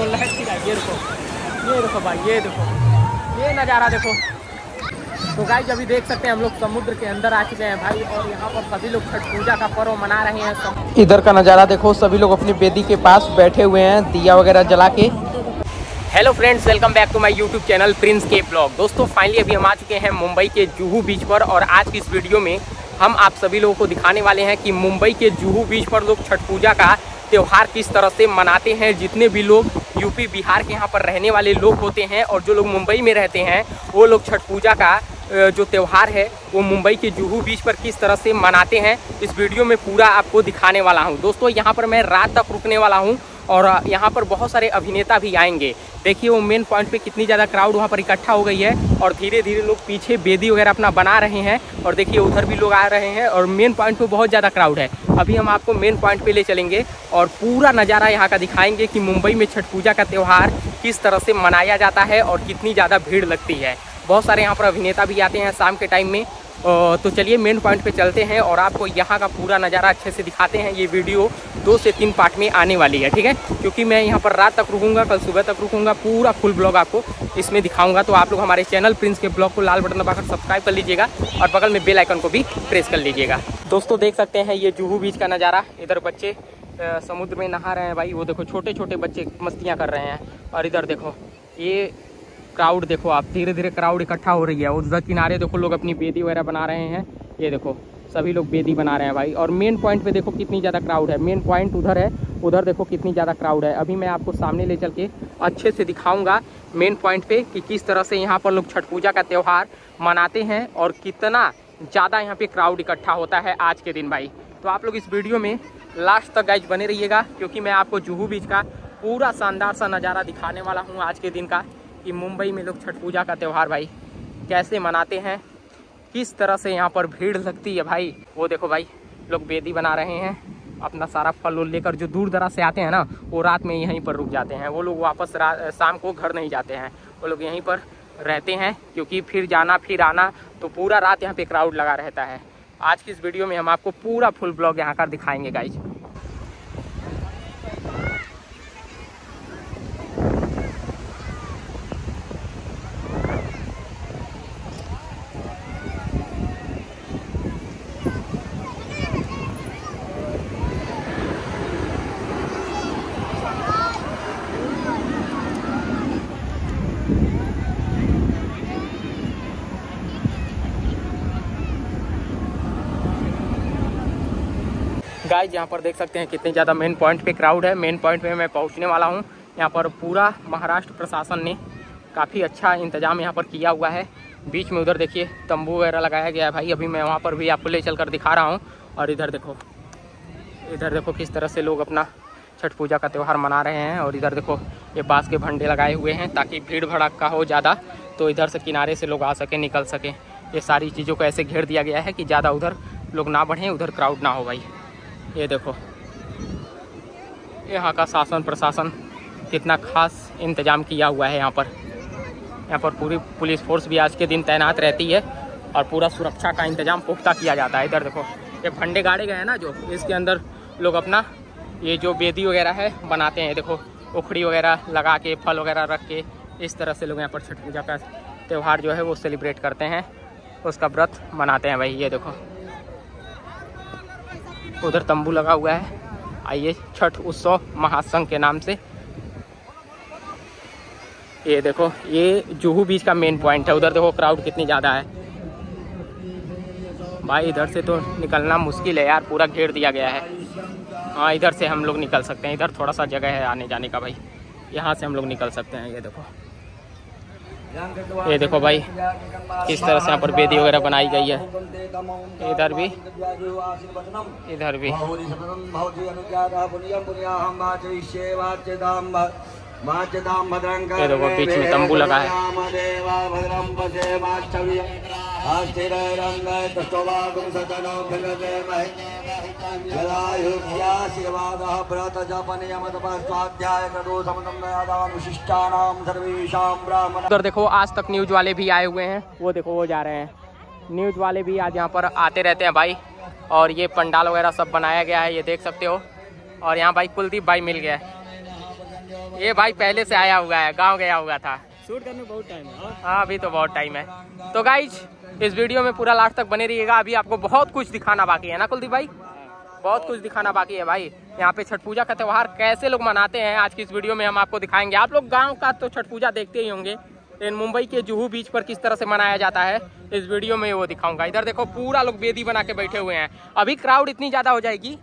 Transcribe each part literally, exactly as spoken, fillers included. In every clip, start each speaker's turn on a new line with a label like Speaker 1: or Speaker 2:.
Speaker 1: लहर सी रहा है। ये देखो, ये देखो भाई, ये देखो, ये नज़ारा देखो। तो गाइस अभी देख सकते हैं हम लोग समुद्र के अंदर आ चुके हैं भाई, और यहाँ पर सभी लोग छठ पूजा का पर्व मना रहे हैं। इधर का नज़ारा देखो, सभी लोग अपनी बेदी के पास बैठे हुए हैं दिया वगैरह जला के। Hello friends, welcome back to my YouTube channel Prince के ब्लॉग। दोस्तों फाइनली अभी हम आ चुके हैं मुंबई के जुहू बीच पर, और आज की इस वीडियो में हम आप सभी लोगों को दिखाने वाले हैं कि मुंबई के जुहू बीच पर लोग छठ पूजा का त्यौहार किस तरह से मनाते हैं। जितने भी लोग यूपी बिहार के यहाँ पर रहने वाले लोग होते हैं और जो लोग मुंबई में रहते हैं, वो लोग छठ पूजा का जो त्यौहार है वो मुंबई के जुहू बीच पर किस तरह से मनाते हैं, इस वीडियो में पूरा आपको दिखाने वाला हूं। दोस्तों यहाँ पर मैं रात तक रुकने वाला हूं और यहाँ पर बहुत सारे अभिनेता भी आएंगे। देखिए वो मेन पॉइंट पे कितनी ज़्यादा क्राउड वहाँ पर इकट्ठा हो गई है, और धीरे धीरे लोग पीछे बेदी वगैरह अपना बना रहे हैं, और देखिए उधर भी लोग आ रहे हैं, और मेन पॉइंट पे बहुत ज़्यादा क्राउड है। अभी हम आपको मेन पॉइंट पे ले चलेंगे और पूरा नज़ारा यहाँ का दिखाएंगे कि मुंबई में छठ पूजा का त्यौहार किस तरह से मनाया जाता है और कितनी ज़्यादा भीड़ लगती है। बहुत सारे यहाँ पर अभिनेता भी आते हैं शाम के टाइम में। तो चलिए मेन पॉइंट पे चलते हैं और आपको यहाँ का पूरा नज़ारा अच्छे से दिखाते हैं। ये वीडियो दो से तीन पार्ट में आने वाली है, ठीक है, क्योंकि मैं यहाँ पर रात तक रुकूंगा, कल सुबह तक रुकूंगा, पूरा फुल ब्लॉग आपको इसमें दिखाऊंगा। तो आप लोग हमारे चैनल प्रिंस के ब्लॉग को लाल बटन दबाकर सब्सक्राइब कर लीजिएगा और बगल में बेल आइकन को भी प्रेस कर लीजिएगा। दोस्तों देख सकते हैं ये जुहू बीच का नज़ारा। इधर बच्चे समुद्र में नहा रहे हैं भाई, वो देखो छोटे छोटे बच्चे मस्तियाँ कर रहे हैं। और इधर देखो ये क्राउड देखो आप, धीरे धीरे क्राउड इकट्ठा हो रही है। उधर किनारे देखो लोग अपनी बेदी वगैरह बना रहे हैं। ये देखो सभी लोग बेदी बना रहे हैं भाई, और मेन पॉइंट पे देखो कितनी ज़्यादा क्राउड है। मेन पॉइंट उधर है, उधर देखो कितनी ज़्यादा क्राउड है। अभी मैं आपको सामने ले चल के अच्छे से दिखाऊंगा मेन पॉइंट पे कि किस तरह से यहाँ पर लोग छठ पूजा का त्यौहार मनाते हैं और कितना ज़्यादा यहाँ पे क्राउड इकट्ठा होता है आज के दिन भाई। तो आप लोग इस वीडियो में लास्ट तक गाइज बने रहिएगा, क्योंकि मैं आपको जुहू बीच का पूरा शानदार सा नज़ारा दिखाने वाला हूँ आज के दिन का, कि मुंबई में लोग छठ पूजा का त्यौहार भाई कैसे मनाते हैं, किस तरह से यहाँ पर भीड़ लगती है भाई। वो देखो भाई लोग बेदी बना रहे हैं, अपना सारा फल उल लेकर। जो दूर दराज से आते हैं ना, वो रात में यहीं पर रुक जाते हैं। वो लोग वापस शाम को घर नहीं जाते हैं, वो लोग यहीं पर रहते हैं, क्योंकि फिर जाना फिर आना, तो पूरा रात यहाँ पे क्राउड लगा रहता है। आज की इस वीडियो में हम आपको पूरा फुल ब्लॉग यहाँ का दिखाएंगे गाइज। गाइज यहाँ पर देख सकते हैं कितनी ज़्यादा मेन पॉइंट पे क्राउड है। मेन पॉइंट पे मैं पहुँचने वाला हूँ। यहाँ पर पूरा महाराष्ट्र प्रशासन ने काफ़ी अच्छा इंतजाम यहाँ पर किया हुआ है। बीच में उधर देखिए तंबू वगैरह लगाया गया है भाई। अभी मैं वहाँ पर भी आपको ले चल कर दिखा रहा हूँ। और इधर देखो, इधर देखो किस तरह से लोग अपना छठ पूजा का त्यौहार मना रहे हैं। और इधर देखो ये बाँस के भंडे लगाए हुए हैं ताकि भीड़ भड़का हो ज़्यादा, तो इधर से किनारे से लोग आ सकें, निकल सकें। ये सारी चीज़ों को ऐसे घेर दिया गया है कि ज़्यादा उधर लोग ना बढ़ें, उधर क्राउड ना हो भाई। ये देखो यहाँ का शासन प्रशासन कितना खास इंतजाम किया हुआ है। यहाँ पर यहाँ पर पूरी पुलिस फोर्स भी आज के दिन तैनात रहती है और पूरा सुरक्षा का इंतजाम पुख्ता किया जाता है। इधर देखो ये फंडे गाड़े गए हैं ना, जो इसके अंदर लोग अपना ये जो बेदी वगैरह है बनाते हैं। देखो उखड़ी वगैरह लगा के, फल वगैरह रख के, इस तरह से लोग यहाँ पर छठ पूजा का त्यौहार जो है वो सेलिब्रेट करते हैं, उसका व्रत मनाते हैं भाई। ये देखो उधर तंबू लगा हुआ है, आइए छठ उत्सव महासंघ के नाम से। ये देखो ये जुहू बीच का मेन पॉइंट है। उधर देखो क्राउड कितनी ज़्यादा है भाई। इधर से तो निकलना मुश्किल है यार, पूरा घेर दिया गया है। हाँ इधर से हम लोग निकल सकते हैं, इधर थोड़ा सा जगह है आने जाने का भाई, यहाँ से हम लोग निकल सकते हैं। ये देखो, ये देखो भाई किस तरह से यहाँ पर बेदी वगैरह बनाई गई है। इधर भी, इधर भी। ये देखो बीच में तंबू लगा है। उधर देखो आज तक न्यूज वाले भी आए हुए हैं, वो देखो वो जा रहे हैं। न्यूज वाले भी आज यहाँ पर आते रहते हैं भाई। और ये पंडाल वगैरह सब बनाया गया है, ये देख सकते हो। और यहाँ भाई कुलदीप भाई मिल गया है। ये भाई पहले से आया हुआ है, गांव गया हुआ था।
Speaker 2: शूट करने बहुत टाइम है।
Speaker 1: हाँ अभी तो बहुत टाइम है। तो गाइज इस वीडियो में पूरा लास्ट तक बने रहिएगा, अभी आपको बहुत कुछ दिखाना बाकी है ना कुलदीप भाई, बहुत कुछ दिखाना बाकी है भाई। यहाँ पे छठ पूजा का त्यौहार कैसे लोग मनाते हैं आज की इस वीडियो में हम आपको दिखाएंगे। आप लोग गांव का तो छठ पूजा देखते ही होंगे, लेकिन मुंबई के जुहू बीच पर किस तरह से मनाया जाता है इस वीडियो में वो दिखाऊंगा। इधर देखो पूरा लोग बेदी बना के बैठे हुए हैं। अभी क्राउड इतनी ज्यादा हो जाएगी,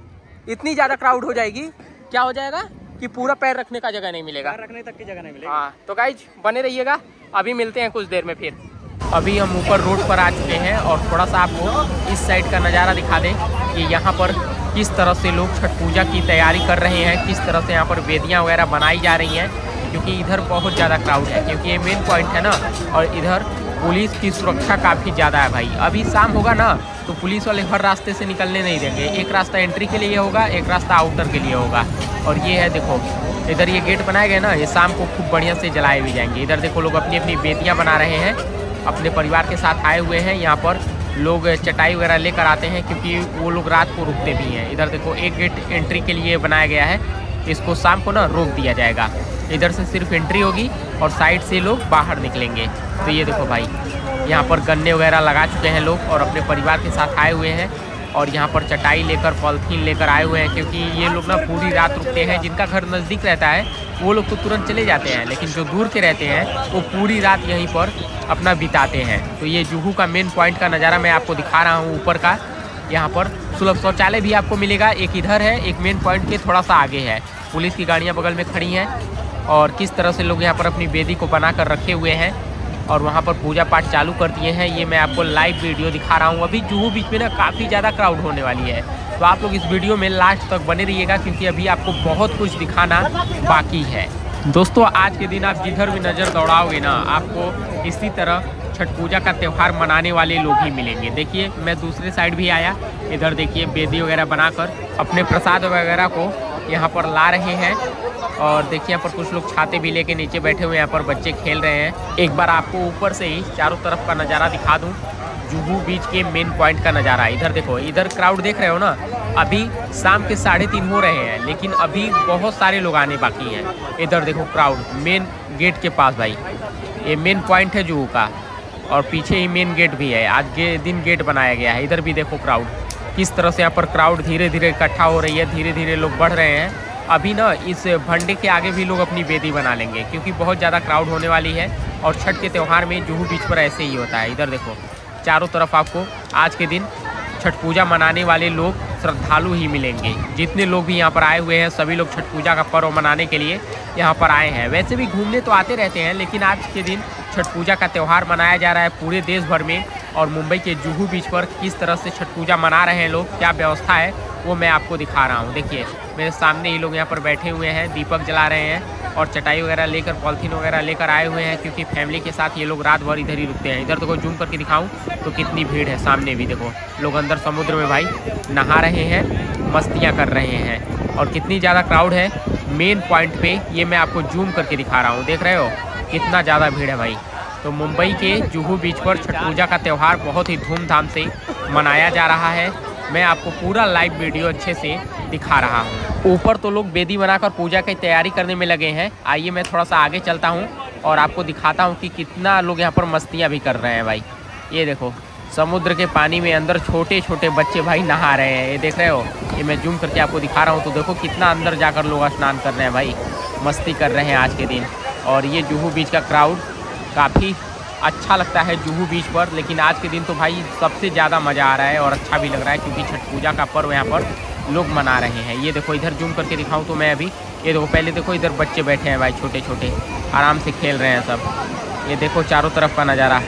Speaker 1: इतनी ज्यादा क्राउड हो जाएगी, क्या हो जाएगा कि पूरा पैर रखने का जगह नहीं मिलेगा,
Speaker 2: पैर रखने तक की जगह नहीं मिलेगी।
Speaker 1: हाँ तो गाइज बने रहिएगा, अभी मिलते हैं कुछ देर में फिर। अभी हम ऊपर रोड पर आ चुके हैं और थोड़ा सा आपको इस साइड का नज़ारा दिखा दें कि यहाँ पर किस तरह से लोग छठ पूजा की तैयारी कर रहे हैं, किस तरह से यहाँ पर वेदियाँ वगैरह बनाई जा रही हैं, क्योंकि इधर बहुत ज़्यादा क्राउड है, क्योंकि ये मेन पॉइंट है ना। और इधर पुलिस की सुरक्षा काफ़ी ज़्यादा है भाई। अभी शाम होगा ना तो पुलिस वाले हर रास्ते से निकलने नहीं देंगे, एक रास्ता एंट्री के लिए होगा, एक रास्ता आउटर के लिए होगा। और ये है देखो इधर ये गेट बनाए गए ना, ये शाम को खूब बढ़िया से जलाए भी जाएंगे। इधर देखो लोग अपनी अपनी बेदियाँ बना रहे हैं, अपने परिवार के साथ आए हुए हैं। यहाँ पर लोग चटाई वगैरह लेकर आते हैं क्योंकि वो लोग रात को रुकते भी हैं। इधर देखो एक गेट एंट्री के लिए बनाया गया है, इसको शाम को ना रोक दिया जाएगा। इधर से सिर्फ एंट्री होगी और साइड से लोग बाहर निकलेंगे। तो ये देखो भाई यहाँ पर गन्ने वगैरह लगा चुके हैं लोग और अपने परिवार के साथ आए हुए हैं। और यहाँ पर चटाई लेकर पॉलिथीन लेकर आए हुए हैं, क्योंकि ये लोग ना पूरी रात रुकते हैं। जिनका घर नज़दीक रहता है वो लोग तो तुरंत चले जाते हैं, लेकिन जो दूर के रहते हैं वो पूरी रात यहीं पर अपना बिताते हैं। तो ये जुहू का मेन पॉइंट का नज़ारा मैं आपको दिखा रहा हूँ ऊपर का। यहाँ पर सुलभ शौचालय भी आपको मिलेगा, एक इधर है, एक मेन पॉइंट के थोड़ा सा आगे है। पुलिस की गाड़ियाँ बगल में खड़ी हैं और किस तरह से लोग यहाँ पर अपनी बेदी को बना कर रखे हुए हैं और वहाँ पर पूजा पाठ चालू कर दिए हैं। ये मैं आपको लाइव वीडियो दिखा रहा हूँ। अभी जुहू बीच में ना काफ़ी ज़्यादा क्राउड होने वाली है, तो आप लोग इस वीडियो में लास्ट तक बने रहिएगा, क्योंकि अभी आपको बहुत कुछ दिखाना बाकी है। दोस्तों आज के दिन आप जिधर भी नज़र दौड़ाओगे ना, आपको इसी तरह छठ पूजा का त्यौहार मनाने वाले लोग ही मिलेंगे। देखिए मैं दूसरे साइड भी आया, इधर देखिए बेदी वगैरह बनाकर अपने प्रसाद वगैरह को यहाँ पर ला रहे हैं। और देखिए यहाँ पर कुछ लोग छाते भी लेके नीचे बैठे हुए हैं, यहाँ पर बच्चे खेल रहे हैं। एक बार आपको ऊपर से ही चारों तरफ का नज़ारा दिखा दूँ, जुहू बीच के मेन पॉइंट का नज़ारा। इधर देखो, इधर क्राउड देख रहे हो ना, अभी शाम के साढ़े तीन हो रहे हैं, लेकिन अभी बहुत सारे लोग आने बाकी हैं। इधर देखो क्राउड मेन गेट के पास भाई, ये मेन पॉइंट है जुहू का और पीछे ही मेन गेट भी है। आज के दिन गेट बनाया गया है। इधर भी देखो क्राउड किस तरह से यहाँ पर क्राउड धीरे धीरे इकट्ठा हो रही है, धीरे धीरे लोग बढ़ रहे हैं। अभी ना इस भंडे के आगे भी लोग अपनी बेदी बना लेंगे, क्योंकि बहुत ज़्यादा क्राउड होने वाली है। और छठ के त्यौहार में जुहू बीच पर ऐसे ही होता है। इधर देखो चारों तरफ आपको आज के दिन छठ पूजा मनाने वाले लोग, श्रद्धालु ही मिलेंगे। जितने लोग भी यहाँ पर आए हुए हैं सभी लोग छठ पूजा का पर्व मनाने के लिए यहाँ पर आए हैं। वैसे भी घूमने तो आते रहते हैं, लेकिन आज के दिन छठ पूजा का त्यौहार मनाया जा रहा है पूरे देश भर में। और मुंबई के जुहू बीच पर किस तरह से छठ पूजा मना रहे हैं लोग, क्या व्यवस्था है वो मैं आपको दिखा रहा हूँ। देखिए मेरे सामने ही लोग यहाँ पर बैठे हुए हैं, दीपक जला रहे हैं और चटाई वगैरह लेकर पॉलिथीन वगैरह लेकर आए हुए हैं, क्योंकि फैमिली के साथ ये लोग रात भर इधर ही रुकते हैं। इधर देखो जूम करके दिखाऊं तो कितनी भीड़ है। सामने भी देखो लोग अंदर समुद्र में भाई नहा रहे हैं, मस्तियाँ कर रहे हैं और कितनी ज़्यादा क्राउड है मेन पॉइंट पे। ये मैं आपको जूम करके दिखा रहा हूँ, देख रहे हो कितना ज़्यादा भीड़ है भाई। तो मुंबई के जुहू बीच पर छठ पूजा का त्यौहार बहुत ही धूमधाम से मनाया जा रहा है। मैं आपको पूरा लाइव वीडियो अच्छे से दिखा रहा हूँ। ऊपर तो लोग बेदी बनाकर पूजा की तैयारी करने में लगे हैं। आइए मैं थोड़ा सा आगे चलता हूँ और आपको दिखाता हूँ कि कितना लोग यहाँ पर मस्तियाँ भी कर रहे हैं भाई। ये देखो समुद्र के पानी में अंदर छोटे छोटे बच्चे भाई नहा रहे हैं, ये देख रहे हो। ये मैं जूम करके आपको दिखा रहा हूँ, तो देखो कितना अंदर जाकर लोग स्नान कर रहे हैं भाई, मस्ती कर रहे हैं आज के दिन। और ये जुहू बीच का क्राउड काफ़ी अच्छा लगता है जुहू बीच पर, लेकिन आज के दिन तो भाई सबसे ज़्यादा मज़ा आ रहा है और अच्छा भी लग रहा है, क्योंकि छठ पूजा का पर्व यहाँ पर लोग मना रहे हैं। ये देखो इधर जूम करके दिखाऊं तो मैं अभी, ये देखो पहले देखो इधर बच्चे बैठे हैं भाई, छोटे छोटे आराम से खेल रहे हैं सब। ये देखो चारों तरफ का नज़ारा,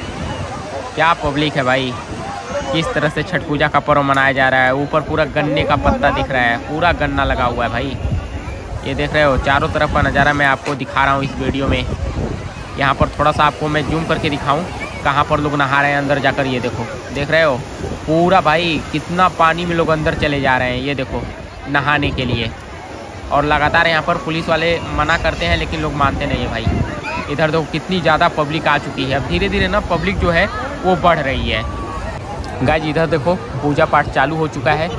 Speaker 1: क्या पब्लिक है भाई, किस तरह से छठ पूजा का पर्व मनाया जा रहा है। ऊपर पूरा गन्ने का पत्ता दिख रहा है, पूरा गन्ना लगा हुआ है भाई। ये देख रहे हो चारों तरफ का नज़ारा मैं आपको दिखा रहा हूँ इस वीडियो में। यहाँ पर थोड़ा सा आपको मैं जूम करके दिखाऊं कहाँ पर लोग नहा रहे हैं अंदर जाकर। ये देखो देख रहे हो पूरा भाई कितना पानी में लोग अंदर चले जा रहे हैं, ये देखो नहाने के लिए। और लगातार यहाँ पर पुलिस वाले मना करते हैं, लेकिन लोग मानते नहीं है भाई। इधर देखो कितनी ज़्यादा पब्लिक आ चुकी है। अब धीरे धीरे ना पब्लिक जो है वो बढ़ रही है। गाइस इधर देखो पूजा पाठ चालू हो चुका है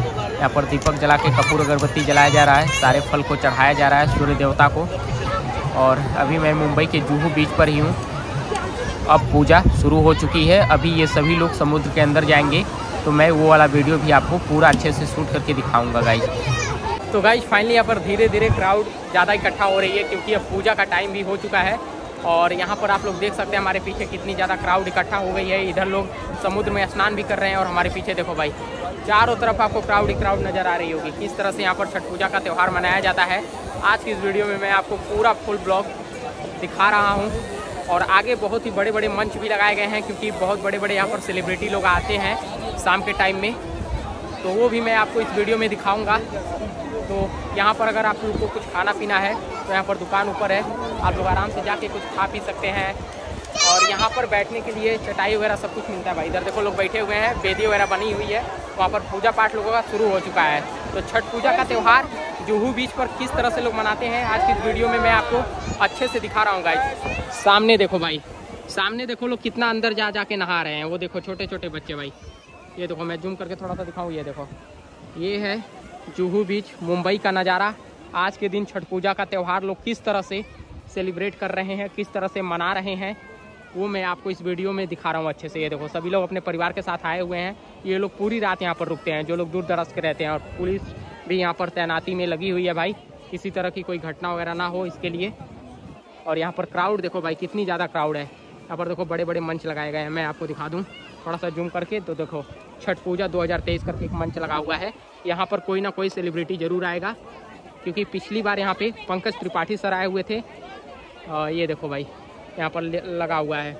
Speaker 1: यहाँ पर दीपक जला के कपूर अगरबत्ती जलाया जा रहा है, सारे फल को चढ़ाया जा रहा है सूर्य देवता को। और अभी मैं मुंबई के जुहू बीच पर ही हूँ। अब पूजा शुरू हो चुकी है, अभी ये सभी लोग समुद्र के अंदर जाएंगे, तो मैं वो वाला वीडियो भी आपको पूरा अच्छे से शूट करके दिखाऊंगा गाइज। तो गाइज फाइनली यहाँ पर धीरे धीरे क्राउड ज़्यादा इकट्ठा हो रही है, क्योंकि अब पूजा का टाइम भी हो चुका है। और यहाँ पर आप लोग देख सकते हैं हमारे पीछे कितनी ज़्यादा क्राउड इकट्ठा हो गई है। इधर लोग समुद्र में स्नान भी कर रहे हैं और हमारे पीछे देखो भाई चारों तरफ आपको क्राउड ही क्राउड नज़र आ रही होगी। किस तरह से यहाँ पर छठ पूजा का त्यौहार मनाया जाता है, आज की इस वीडियो में मैं आपको पूरा फुल ब्लॉग दिखा रहा हूँ। और आगे बहुत ही बड़े बड़े मंच भी लगाए गए हैं, क्योंकि बहुत बड़े बड़े यहाँ पर सेलिब्रिटी लोग आते हैं शाम के टाइम में, तो वो भी मैं आपको इस वीडियो में दिखाऊंगा। तो यहाँ पर अगर आप लोग को कुछ खाना पीना है तो यहाँ पर दुकान ऊपर है, आप लोग आराम से जाके कुछ खा पी सकते हैं। और यहाँ पर बैठने के लिए चटाई वगैरह सब कुछ मिलता है भाई। इधर देखो लोग बैठे हुए हैं, वेदी वगैरह बनी हुई है, वहाँ पर पूजा पाठ लोगों का शुरू हो चुका है। तो छठ पूजा का त्यौहार जुहू बीच पर किस तरह से लोग मनाते हैं, आज की वीडियो में मैं आपको अच्छे से दिखा रहा हूँ गाइस। सामने देखो भाई, सामने देखो लोग कितना अंदर जा जा के नहा रहे हैं। वो देखो छोटे छोटे बच्चे भाई, ये देखो मैं जूम करके थोड़ा सा दिखाऊँ, ये देखो ये है जुहू बीच मुंबई का नज़ारा। आज के दिन छठ पूजा का त्यौहार लोग किस तरह से सेलिब्रेट कर रहे हैं, किस तरह से मना रहे हैं, वो मैं आपको इस वीडियो में दिखा रहा हूँ अच्छे से। ये देखो सभी लोग अपने परिवार के साथ आए हुए हैं, ये लोग पूरी रात यहाँ पर रुकते हैं, जो लोग दूर दराज के रहते हैं। और पुलिस भी यहाँ पर तैनाती में लगी हुई है भाई, किसी तरह की कोई घटना वगैरह ना हो इसके लिए। और यहाँ पर क्राउड देखो भाई कितनी ज़्यादा क्राउड है। यहाँ पर देखो बड़े बड़े मंच लगाए गए हैं, मैं आपको दिखा दूँ थोड़ा सा जूम करके। तो देखो छठ पूजा दो हज़ार तेईस करके एक मंच लगा हुआ है, यहाँ पर कोई ना कोई सेलिब्रिटी जरूर आएगा, क्योंकि पिछली बार यहाँ पे पंकज त्रिपाठी सर आए हुए थे। आ, ये देखो भाई यहाँ पर लगा हुआ है,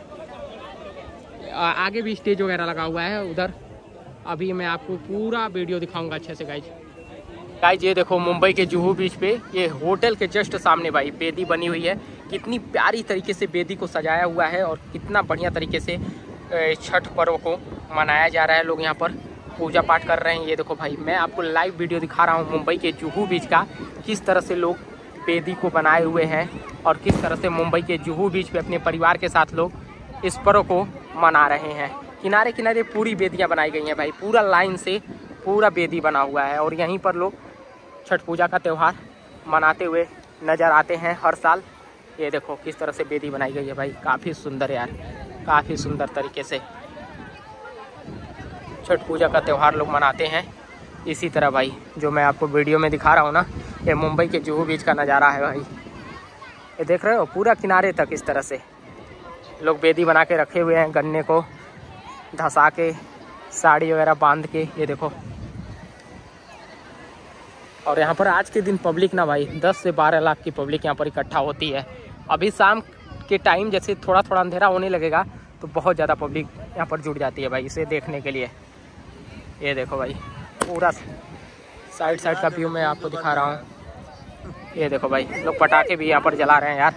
Speaker 1: आ, आगे भी स्टेज वगैरह लगा हुआ है उधर। अभी मैं आपको पूरा वीडियो दिखाऊंगा अच्छे से गाइज। गाइज ये देखो मुंबई के जुहू बीच पे, ये होटल के जस्ट सामने भाई बेदी बनी हुई है। कितनी प्यारी तरीके से बेदी को सजाया हुआ है और कितना बढ़िया तरीके से छठ पर्व को मनाया जा रहा है। लोग यहाँ पर पूजा पाठ कर रहे हैं। ये देखो भाई मैं आपको लाइव वीडियो दिखा रहा हूँ मुंबई के जुहू बीच का, किस तरह से लोग बेदी को बनाए हुए हैं और किस तरह से मुंबई के जुहू बीच पे अपने परिवार के साथ लोग इस पर्व को मना रहे हैं। किनारे किनारे पूरी बेदियाँ बनाई गई हैं भाई, पूरा लाइन से पूरा बेदी बना हुआ है। और यहीं पर लोग छठ पूजा का त्यौहार मनाते हुए नज़र आते हैं हर साल। ये देखो किस तरह से बेदी बनाई गई है भाई, काफ़ी सुंदर यार, काफ़ी सुंदर तरीके से छठ पूजा का त्यौहार लोग मनाते हैं इसी तरह भाई। जो मैं आपको वीडियो में दिखा रहा हूँ ना, ये मुंबई के जुहू बीच का नज़ारा है भाई। ये देख रहे हो पूरा किनारे तक इस तरह से लोग बेदी बना के रखे हुए हैं, गन्ने को धंसा के साड़ी वगैरह बांध के। ये देखो, और यहाँ पर आज के दिन पब्लिक ना भाई दस से बारह लाख की पब्लिक यहाँ पर इकट्ठा होती है। अभी शाम के टाइम जैसे थोड़ा थोड़ा अंधेरा होने लगेगा तो बहुत ज़्यादा पब्लिक यहाँ पर जुट जाती है भाई इसे देखने के लिए। ये देखो भाई पूरा साइड साइड का व्यू मैं आपको दिखा रहा हूँ। ये देखो भाई लोग पटाखे भी यहाँ पर जला रहे हैं यार।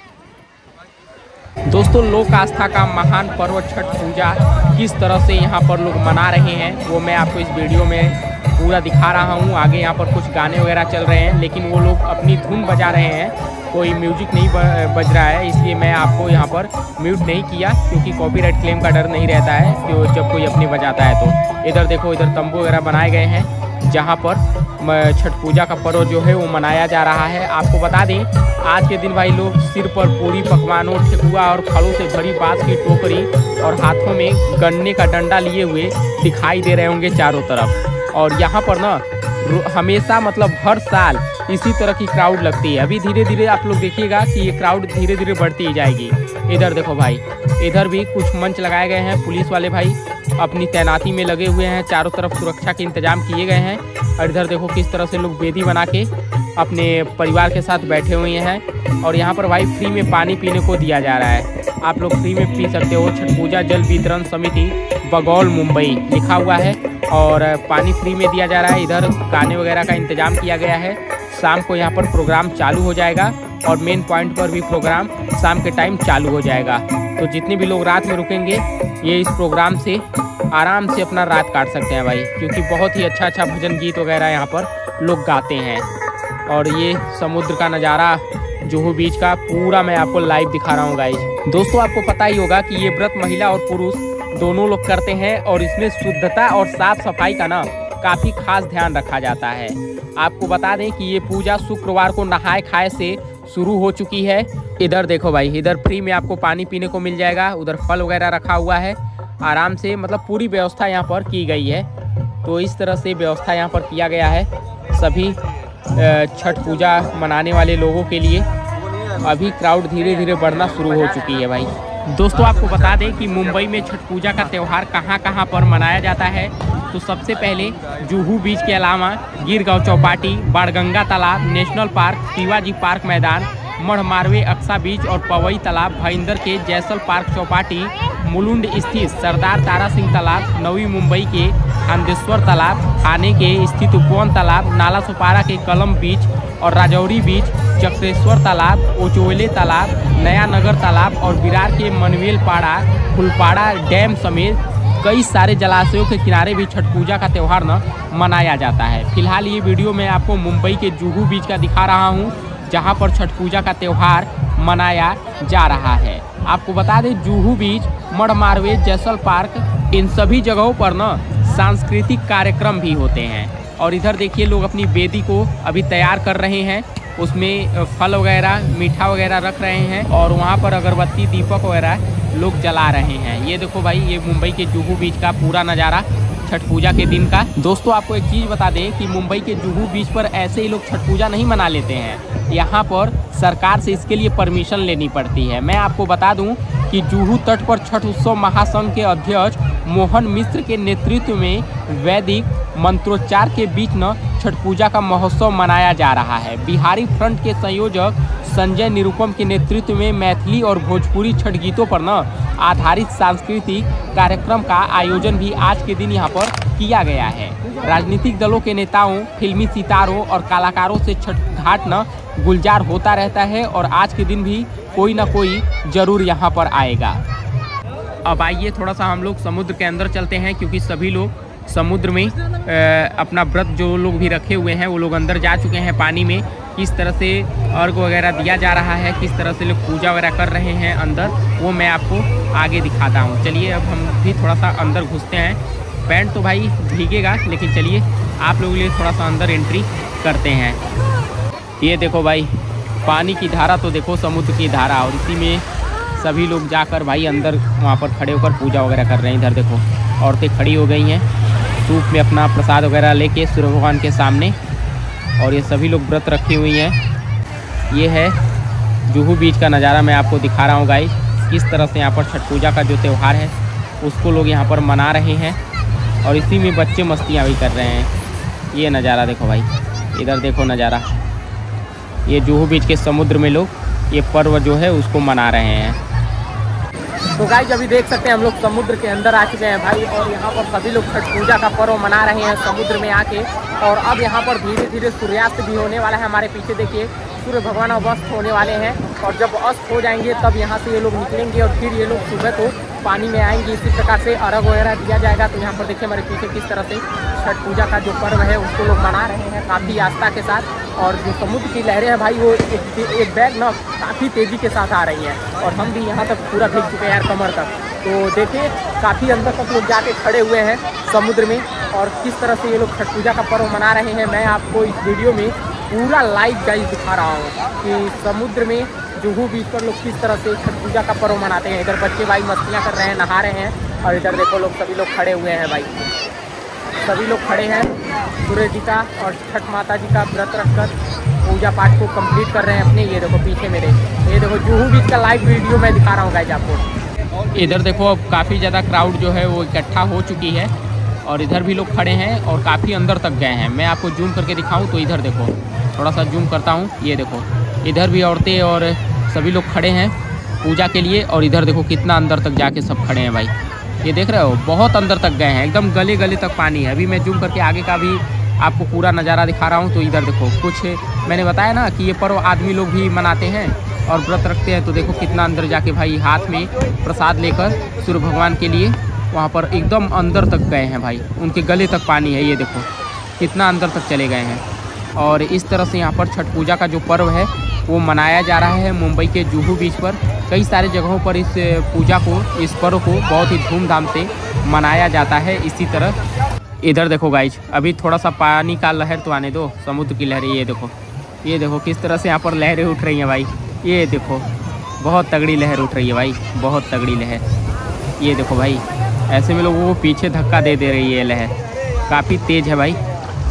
Speaker 1: दोस्तों लोक आस्था का महान पर्व छठ पूजा किस तरह से यहाँ पर लोग मना रहे हैं वो मैं आपको इस वीडियो में पूरा दिखा रहा हूँ। आगे यहाँ पर कुछ गाने वगैरह चल रहे हैं, लेकिन वो लोग अपनी धुन बजा रहे हैं, कोई म्यूजिक नहीं बज रहा है, इसलिए मैं आपको यहाँ पर म्यूट नहीं किया, क्योंकि कॉपीराइट क्लेम का डर नहीं रहता है कि जब कोई अपनी बजाता है तो। इधर देखो इधर तंबू वगैरह बनाए गए हैं जहाँ पर छठ पूजा का पर्व जो है वो मनाया जा रहा है। आपको बता दें आज के दिन भाई लोग सिर पर पूरी पकवानों, ठेकुआ और फलों से भरी बाँस की टोकरी और हाथों में गन्ने का डंडा लिए हुए दिखाई दे रहे होंगे चारों तरफ। और यहाँ पर ना हमेशा मतलब हर साल इसी तरह की क्राउड लगती है। अभी धीरे धीरे आप लोग देखिएगा कि ये क्राउड धीरे धीरे बढ़ती ही जाएगी। इधर देखो भाई, इधर भी कुछ मंच लगाए गए हैं, पुलिस वाले भाई अपनी तैनाती में लगे हुए हैं, चारों तरफ सुरक्षा के इंतजाम किए गए हैं। और इधर देखो किस तरह से लोग बेदी बना के अपने परिवार के साथ बैठे हुए हैं। और यहाँ पर भाई फ्री में पानी पीने को दिया जा रहा है, आप लोग फ्री में पी सकते हो। छठ पूजा जल वितरण समिति बगौल मुंबई लिखा हुआ है और पानी फ्री में दिया जा रहा है। इधर गाने वगैरह का इंतजाम किया गया है। शाम को यहाँ पर प्रोग्राम चालू हो जाएगा और मेन पॉइंट पर भी प्रोग्राम शाम के टाइम चालू हो जाएगा। तो जितने भी लोग रात में रुकेंगे ये इस प्रोग्राम से आराम से अपना रात काट सकते हैं भाई, क्योंकि बहुत ही अच्छा अच्छा भजन गीत वगैरह यहाँ पर लोग गाते हैं। और ये समुद्र का नज़ारा जुहू बीच का पूरा मैं आपको लाइव दिखा रहा हूँ गाइज। दोस्तों आपको पता ही होगा कि ये व्रत महिला और पुरुष दोनों लोग करते हैं और इसमें शुद्धता और साफ सफाई का ना काफ़ी खास ध्यान रखा जाता है। आपको बता दें कि ये पूजा शुक्रवार को नहाए खाए से शुरू हो चुकी है। इधर देखो भाई, इधर फ्री में आपको पानी पीने को मिल जाएगा, उधर फल वगैरह रखा हुआ है आराम से, मतलब पूरी व्यवस्था यहाँ पर की गई है। तो इस तरह से व्यवस्था यहाँ पर किया गया है सभी छठ पूजा मनाने वाले लोगों के लिए। अभी क्राउड धीरे धीरे बढ़ना शुरू हो चुकी है भाई। दोस्तों आपको बता दें कि मुंबई में छठ पूजा का त्यौहार कहाँ कहाँ पर मनाया जाता है। तो सबसे पहले जुहू बीच के अलावा गिरगांव चौपाटी, बाणगंगा तालाब, नेशनल पार्क, शिवाजी पार्क मैदान, मढ़ मारवे अक्सा बीच और पवई तालाब, भाईंदर के जैसल पार्क चौपाटी, मुलुंड स्थित सरदार तारा सिंह तालाब, नवी मुंबई के खांदेश्वर तालाब, थाने के स्थित उपवन तालाब, नाला सोपारा के कलम बीच और राजौरी बीच, चक्रेश्वर तालाब, ओचोले तालाब, नया नगर तालाब और विरार के मनवेल पाड़ा, फुलपाड़ा डैम समेत कई सारे जलाशयों के किनारे भी छठ पूजा का त्यौहार न मनाया जाता है। फिलहाल ये वीडियो मैं आपको मुंबई के जुहू बीच का दिखा रहा हूँ, जहाँ पर छठ पूजा का त्यौहार मनाया जा रहा है। आपको बता दें जुहू बीच, मढ़ मारवे, जैसल पार्क, इन सभी जगहों पर न सांस्कृतिक कार्यक्रम भी होते हैं। और इधर देखिए लोग अपनी वेदी को अभी तैयार कर रहे हैं, उसमें फल वगैरह मीठा वगैरह रख रहे हैं और वहाँ पर अगरबत्ती दीपक वगैरह लोग जला रहे हैं। ये देखो भाई, ये मुंबई के जुहू बीच का पूरा नज़ारा छठ पूजा के दिन का। दोस्तों आपको एक चीज़ बता दें कि मुंबई के जुहू बीच पर ऐसे ही लोग छठ पूजा नहीं मना लेते हैं, यहाँ पर सरकार से इसके लिए परमिशन लेनी पड़ती है। मैं आपको बता दूं कि जुहू तट पर छठ उत्सव महासंघ के अध्यक्ष मोहन मिश्र के नेतृत्व में वैदिक मंत्रोच्चार के बीच न छठ पूजा का महोत्सव मनाया जा रहा है। बिहारी फ्रंट के संयोजक संजय निरुपम के नेतृत्व में मैथिली और भोजपुरी छठ गीतों पर न आधारित सांस्कृतिक कार्यक्रम का आयोजन भी आज के दिन यहाँ पर किया गया है। राजनीतिक दलों के नेताओं, फिल्मी सितारों और कलाकारों से छठ घाट न गुलजार होता रहता है और आज के दिन भी कोई ना कोई जरूर यहाँ पर आएगा। अब आइए थोड़ा सा हम लोग समुद्र के अंदर चलते हैं, क्योंकि सभी लोग समुद्र में आ, अपना व्रत जो लोग भी रखे हुए हैं वो लोग अंदर जा चुके हैं पानी में। किस तरह से अर्घ वगैरह दिया जा रहा है, किस तरह से लोग पूजा वगैरह कर रहे हैं अंदर, वो मैं आपको आगे दिखाता हूँ। चलिए अब हम भी थोड़ा सा अंदर घुसते हैं। पैंट तो भाई भीगेगा, लेकिन चलिए आप लोगों के लिए थोड़ा सा अंदर एंट्री करते हैं। ये देखो भाई, पानी की धारा तो देखो, समुद्र की धारा, और इसी में सभी लोग जाकर भाई अंदर वहाँ पर खड़े होकर पूजा वगैरह कर रहे हैं। इधर देखो औरतें खड़ी हो गई हैं सूप में अपना प्रसाद वगैरह लेके सूर्य भगवान के सामने, और ये सभी लोग व्रत रखी हुई हैं। ये है जुहू बीच का नज़ारा, मैं आपको दिखा रहा हूँ गाइस, किस तरह से यहाँ पर छठ पूजा का जो त्यौहार है उसको लोग यहाँ पर मना रहे हैं, और इसी में बच्चे मस्तियाँ भी कर रहे हैं। ये नज़ारा देखो भाई, इधर देखो नज़ारा, ये जुहू बीच के समुद्र में लोग ये पर्व जो है उसको मना रहे हैं।
Speaker 2: तो गाइस अभी देख सकते हैं हम लोग समुद्र के अंदर आ चुके हैं भाई, और यहाँ पर सभी लोग छठ पूजा का पर्व मना रहे हैं समुद्र में आके। और अब यहाँ पर धीरे धीरे सूर्यास्त भी होने वाला है। हमारे पीछे देखिए सूर्य भगवान अब अस्त होने वाले हैं, और जब अस्त हो जाएंगे तब यहाँ से ये लोग निकलेंगे और फिर ये लोग सुबह को पानी में आएंगे। इसी प्रकार से अर्घ वगैरह दिया जाएगा। तो यहाँ पर देखिए हमारे पीछे किस तरह से छठ पूजा का जो पर्व है उसको लोग मना रहे हैं काफ़ी आस्था के साथ। और जो समुद्र की लहरें हैं भाई, वो एक, एक बैग ना काफ़ी तेज़ी के साथ आ रही हैं, और हम भी यहाँ तक पूरा भीग चुके हैं यार कमर तक। तो देखिए काफ़ी अंदर तक लोग जाके खड़े हुए हैं समुद्र में, और किस तरह से ये लोग छठ पूजा का पर्व मना रहे हैं मैं आपको इस वीडियो में पूरा लाइव गाइस दिखा रहा हूँ कि समुद्र में जुहू बीच पर लोग किस तरह से छठ पूजा का पर्व मनाते हैं। इधर बच्चे भाई मस्तियाँ कर रहे हैं, नहा रहे हैं, और इधर देखो लोग सभी लोग खड़े हुए हैं भाई, सभी लोग खड़े हैं सूर्य जी का और छठ माता जी का व्रत रखकर पूजा पाठ को कंप्लीट कर रहे हैं अपने। ये देखो पीछे मेरे, ये देखो जुहू बीच का लाइव वीडियो मैं दिखा रहा हूँ गाइस आपको।
Speaker 1: इधर देखो अब काफ़ी ज़्यादा क्राउड जो है वो इकट्ठा हो चुकी है, और इधर भी लोग खड़े हैं और काफ़ी अंदर तक गए हैं। मैं आपको जूम करके दिखाऊं तो इधर देखो, थोड़ा सा जूम करता हूं, ये देखो इधर भी औरतें और सभी लोग खड़े हैं पूजा के लिए, और इधर देखो कितना अंदर तक जाके सब खड़े हैं भाई। ये देख रहे हो, बहुत अंदर तक गए हैं, एकदम गले गले तक पानी है। अभी मैं जूम करके आगे का भी आपको पूरा नज़ारा दिखा रहा हूँ। तो इधर देखो, कुछ मैंने बताया ना कि ये पर्व आदमी लोग भी मनाते हैं और व्रत रखते हैं। तो देखो कितना अंदर जाके भाई हाथ में प्रसाद लेकर सूर्य भगवान के लिए वहाँ पर एकदम अंदर तक गए हैं भाई, उनके गले तक पानी है। ये देखो कितना अंदर तक चले गए हैं। और इस तरह से यहाँ पर छठ पूजा का जो पर्व है वो मनाया जा रहा है मुंबई के जुहू बीच पर। कई सारे जगहों पर इस पूजा को, इस पर्व को बहुत ही धूमधाम से मनाया जाता है। इसी तरह इधर देखो गाइज, अभी थोड़ा सा पानी का लहर तो आने दो, समुद्र की लहरें। ये देखो, ये देखो किस तरह से यहाँ पर लहरें उठ रही हैं भाई। ये देखो बहुत तगड़ी लहर उठ रही है भाई, बहुत तगड़ी लहर। ये देखो भाई, ऐसे में लोगों को पीछे धक्का दे दे रही है लहर, काफ़ी तेज़ है भाई।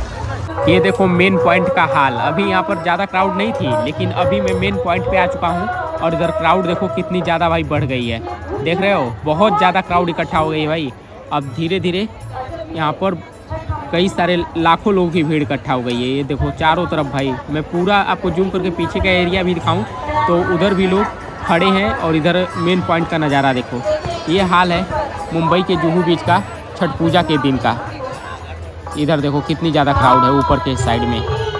Speaker 1: ये देखो मेन पॉइंट का हाल। अभी यहाँ पर ज़्यादा क्राउड नहीं थी, लेकिन अभी मैं मेन पॉइंट पे आ चुका हूँ और इधर क्राउड देखो कितनी ज़्यादा भाई बढ़ गई है। देख रहे हो, बहुत ज़्यादा क्राउड इकट्ठा हो गई है भाई। अब धीरे धीरे यहाँ पर कई सारे लाखों लोगों की भीड़ इकट्ठा हो गई है। ये देखो चारों तरफ भाई, मैं पूरा आपको जूम करके पीछे का एरिया भी दिखाऊं तो उधर भी लोग खड़े हैं और इधर मेन पॉइंट का नज़ारा देखो। ये हाल है मुंबई के जुहू बीच का छठ पूजा के दिन का। इधर देखो कितनी ज़्यादा क्राउड है ऊपर के साइड में।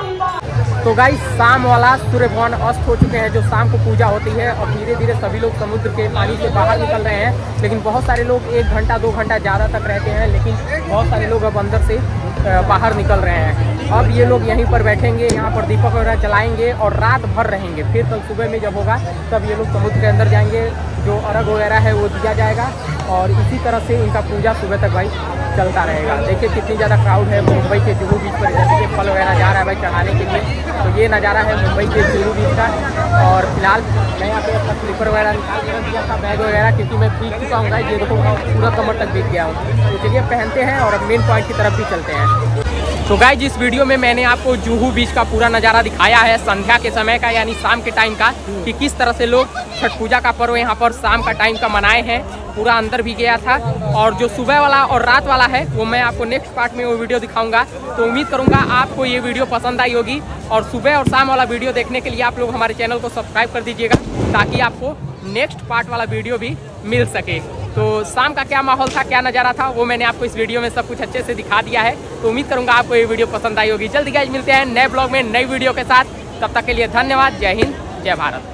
Speaker 1: तो गाइस, शाम वाला सूर्य भगवान अस्त हो चुके हैं, जो शाम को पूजा होती है, और धीरे धीरे सभी लोग समुद्र के पानी से बाहर निकल रहे हैं। लेकिन बहुत सारे लोग एक घंटा दो घंटा ज़्यादा तक रहते हैं, लेकिन बहुत सारे लोग अब अंदर से बाहर निकल रहे हैं। अब ये लोग यहीं पर बैठेंगे, यहाँ पर दीपक वगैरह जलाएंगे और रात भर रहेंगे। फिर कल सुबह में जब होगा तब ये लोग समुद्र के अंदर जाएंगे, जो अर्घ वगैरह है वो दिया जाएगा, और इसी तरह से इनका पूजा सुबह तक भाई चलता रहेगा। देखिए कितनी ज़्यादा क्राउड है मुंबई के जुहू बीच पर, जैसे कि फल वगैरह जा रहा है भाई चढ़ाने के लिए। तो ये नज़ारा है मुंबई के जुहू बीच का। और फिलहाल मैं यहाँ पे अपना स्लीपर वगैरह निकाल कर दिया था, बैग वगैरह, क्योंकि मैं भीग चुका हूँ। ये देखो पूरा कमर तक भीग गया हूँ। तो चलिए पहनते हैं और अब मेन पॉइंट की तरफ भी चलते हैं। तो गाइस, इस वीडियो में मैंने आपको जुहू बीच का पूरा नज़ारा दिखाया है, संध्या के समय का, यानी शाम के टाइम का, कि किस तरह से लोग छठ पूजा का पर्व यहाँ पर शाम का टाइम का मनाए हैं। पूरा अंदर भी गया था, और जो सुबह वाला और रात वाला है वो मैं आपको नेक्स्ट पार्ट में वो वीडियो दिखाऊंगा। तो उम्मीद करूंगा आपको ये वीडियो पसंद आई होगी, और सुबह और शाम वाला वीडियो देखने के लिए आप लोग हमारे चैनल को सब्सक्राइब कर दीजिएगा, ताकि आपको नेक्स्ट पार्ट वाला वीडियो भी मिल सके। तो शाम का क्या माहौल था, क्या नज़ारा था, वो मैंने आपको इस वीडियो में सब कुछ अच्छे से दिखा दिया है। तो उम्मीद करूंगा आपको ये वीडियो पसंद आई होगी। जल्दी गाइस मिलते हैं नए ब्लॉग में नई वीडियो के साथ। तब तक के लिए धन्यवाद। जय हिंद, जय भारत।